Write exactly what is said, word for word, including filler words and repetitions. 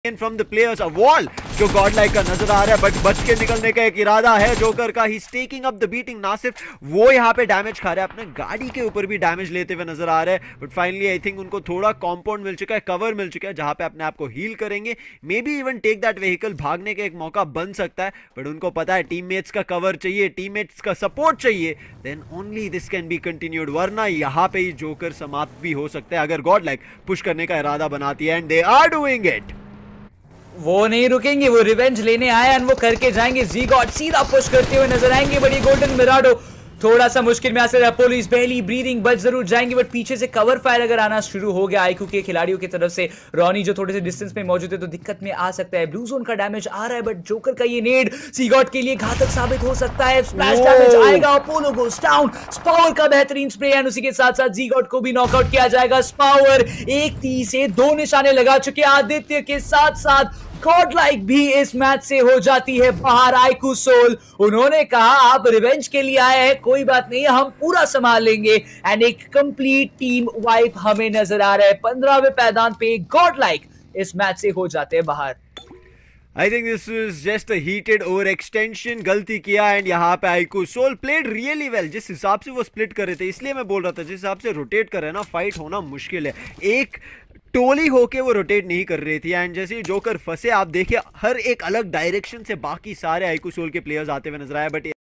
From the players a wall जो god like का नजर आ रहा है, बट बच के निकलने का एक इरादा है जोकर का। He is taking up the beating. ना सिर्फ वो यहाँ पे डैमेज खा रहा है, अपने गाड़ी के ऊपर भी डैमेज लेते हुए नजर आ रहा है। बट फाइनली आई थिंक उनको थोड़ा कॉम्पाउंड मिल चुका है, कवर मिल चुका है जहां पे अपने आप को हील करेंगे। Maybe even take that vehicle, भागने का एक मौका बन सकता है। बट उनको पता है टीममेट्स का कवर चाहिए, टीममेट्स का सपोर्ट चाहिए, then only this can be continued. वरना यहाँ पे ही जोकर समाप्त भी हो सकता है अगर गॉड लाइक पुश करने का इरादा बनाती है। And they are doing it. वो नहीं रुकेंगे, वो रिवेंज लेने आए एंड वो करके जाएंगे। जी गॉड सीधा पुश करते हुए नजर आएंगे, बड़ी गोल्डन मिराडो थोड़ा सा मुश्किल में आ सकता है। पुलिस पहली ब्रीदिंग बच जरूर जाएंगे, बट पीछे से कवर फायर अगर आना शुरू हो गया आईक्यू के खिलाड़ियों की तरफ से, रॉनी जो थोड़े से डिस्टेंस में मौजूद है तो दिक्कत में आ सकता है। ब्लू जोन का डैमेज आ रहा है, बट जोकर का ये नेड सीगॉट के लिए घातक साबित हो सकता है। स्प्लैश डैमेज आएगा, अपोलो गोस डाउन। स्पावर का बेहतरीन स्प्रे एंड उसी के साथ साथ जीगॉट को भी नॉकआउट किया जाएगा। स्पावर एक तीर से दो निशाने लगा चुके आदित्य के साथ साथ गॉड लाइक भी इस मैच से हो जाती है बाहर। आईक्यू सोल उन्होंने कहा आप रिवेंज के लिए आए हैं, कोई बात नहीं, हम पूरा संभाल लेंगे। एंड एक कंप्लीट टीम वाइप हमें नजर आ रहा है। पंद्रहवें पैदान पे गॉड लाइक इस मैच से हो जाते हैं बाहर। I think this was just a heated over extension. गलती किया एंड यहाँ पे IQ soul played really well. जिस हिसाब से वो स्प्लिट कर रहे थे, इसलिए मैं बोल रहा था जिस हिसाब से रोटेट कर रहे हैं ना, फाइट होना मुश्किल है। एक टोली होके वो रोटेट नहीं कर रही थी एंड जैसे जोकर फंसे, आप देखिए हर एक अलग डायरेक्शन से बाकी सारे आईक्यू सोल के प्लेयर्स आते हुए नजर आए। बट